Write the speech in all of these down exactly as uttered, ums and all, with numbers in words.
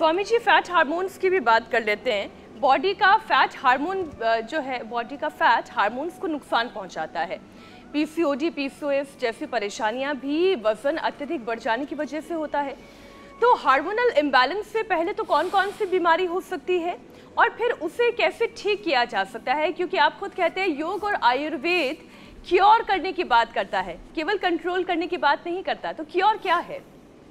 Swami ji, fat hormones की भी बात कर लेते हैं। बॉडी का फैट हार्मोन जो है, बॉडी का फैट हार्मोन्स को नुकसान पहुंचाता है। पीसीओडी, पीसीओएस जैसी परेशानियां भी वजन अत्यधिक बढ़ जाने की वजह से होता है। तो हार्मोनल इम्बैलेंस से पहले तो कौन कौन सी बीमारी हो सकती है और फिर उसे कैसे ठीक किया जा सकता है? क्योंकि आप खुद कहते हैं योग और आयुर्वेद क्योर करने की बात करता है, केवल कंट्रोल करने की बात नहीं करता। तो क्योर क्या है?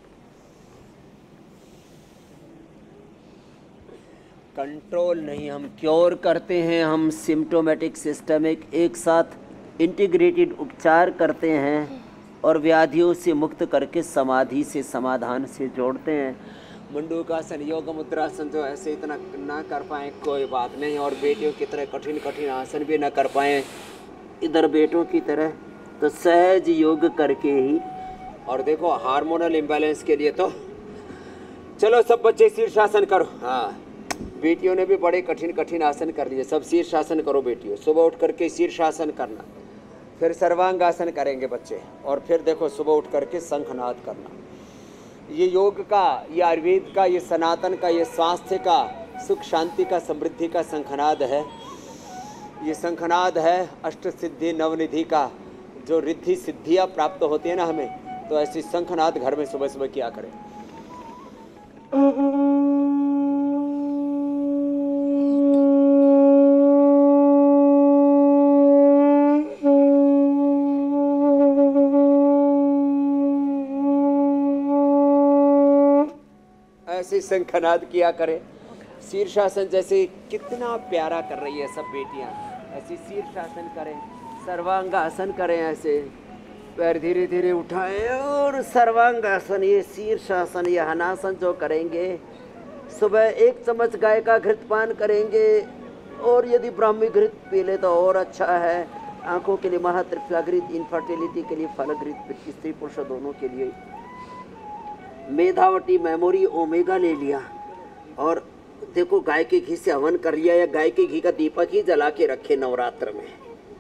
कंट्रोल नहीं, हम क्योर करते हैं। हम सिम्टोमेटिक सिस्टमिक एक साथ इंटीग्रेटेड उपचार करते हैं और व्याधियों से मुक्त करके समाधि से समाधान से जोड़ते हैं। मंडूकासन, योग मुद्रासन जो ऐसे इतना ना कर पाए कोई बात नहीं, और बेटियों की तरह कठिन कठिन आसन भी ना कर पाए इधर बेटों की तरह, तो सहज योग करके ही। और देखो हार्मोनल इम्बैलेंस के लिए तो चलो सब बच्चे शीर्षासन करो। हाँ, बेटियों ने भी बड़े कठिन कठिन आसन कर लिए। सब शीर्षासन करो बेटियों, सुबह उठ करके शीर्षासन करना, फिर सर्वांगासन करेंगे बच्चे, और फिर देखो सुबह उठ करके शंखनाद करना। ये योग का, ये आयुर्वेद का, ये सनातन का, ये स्वास्थ्य का, सुख शांति का, समृद्धि का शंखनाद है। ये शंखनाद है अष्ट सिद्धि नवनिधि का, जो रिद्धि सिद्धियाँ प्राप्त होती है ना हमें, तो ऐसी शंखनाद घर में सुबह सुबह किया करें। ऐसे शंखनाद किया करें। शीर्षासन जैसे कितना प्यारा कर रही है सब बेटियां, ऐसे शीर्षासन करें, सर्वांगासन करें, ऐसे पैर धीरे धीरे उठाएं और सर्वांगासन, ये शीर्षासन, ये हनासन जो करेंगे। सुबह एक चम्मच गाय का घृत पान करेंगे, और यदि ब्राह्मी घृत पी ले तो और अच्छा है। आंखों के लिए महात्रिफलाघृत, इनफर्टिलिटी के लिए फलघृत, स्त्री पुरुष दोनों के लिए। मेधावटी मेमोरी ओमेगा ले लिया, और देखो गाय के घी से हवन कर लिया, या गाय के घी का दीपक ही जला के रखे नवरात्र में।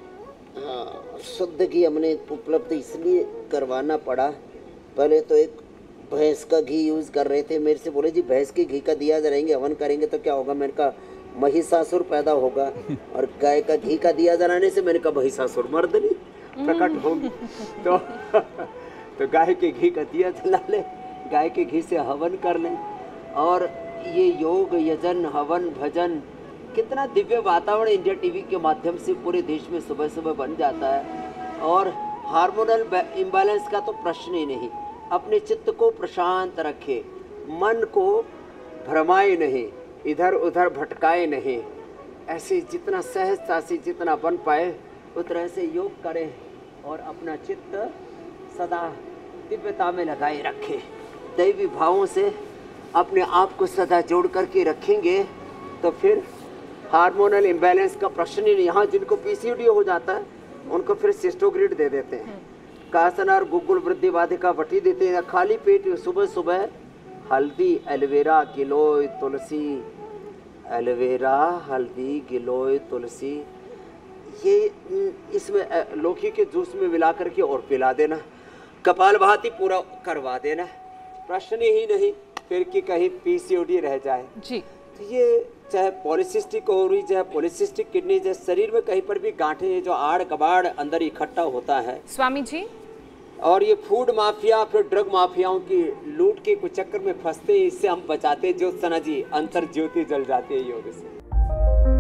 हाँ, शुद्ध घी हमने उपलब्ध इसलिए करवाना पड़ा। पहले तो एक भैंस का घी यूज़ कर रहे थे, मेरे से बोले जी भैंस के घी का दिया जलाएंगे, हवन करेंगे तो क्या होगा? मैंने कहा महिषासुर पैदा होगा, और गाय का घी का दिया जलाने से मैंने कहा महिषासुर मर्दनी प्रकट होगी। तो तो गाय के घी का दिया जला ले, गाय के घी से हवन कर लें। और ये योग, यजन, हवन, भजन, कितना दिव्य वातावरण इंडिया टीवी के माध्यम से पूरे देश में सुबह सुबह बन जाता है। और हार्मोनल इम्बैलेंस का तो प्रश्न ही नहीं। अपने चित्त को प्रशांत रखे, मन को भ्रमाए नहीं, इधर उधर भटकाए नहीं। ऐसे जितना सहजता से जितना बन पाए उतना से योग करें, और अपना चित्त सदा दिव्यता में लगाए रखें। दैवी भावों से अपने आप को सदा जोड़ करके रखेंगे तो फिर हार्मोनल इम्बैलेंस का प्रश्न ही नहीं। यहाँ जिनको पीसीओडी हो जाता है उनको फिर सिस्टोग्रिड दे देते हैं, कासनार, गुग्गुल, वृद्धि बाधिका, बटी देते हैं। खाली पेट सुबह सुबह हल्दी, एलोवेरा, गिलोय, तुलसी, एलोवेरा, हल्दी, गिलोय, तुलसी, ये इसमें लौकी के जूस में मिला करके और पिला देना। कपालभाति पूरा करवा देना, प्रश्न ही नहीं फिर कि कहीं पीसीओडी रह जाए जी। तो ये चाहे पॉलीसिस्टिक ओवरी, चाहे पॉलीसिस्टिक किडनी, चाहे शरीर में कहीं पर भी गांठें जो आड़ कबाड़ अंदर इकट्ठा होता है स्वामी जी, और ये फूड माफिया फिर ड्रग माफियाओं की लूट के कुछ चक्कर में फंसते हैं, इससे हम बचाते हैं। ज्योत्सना जी, अंतर ज्योति जल जाती है योग से।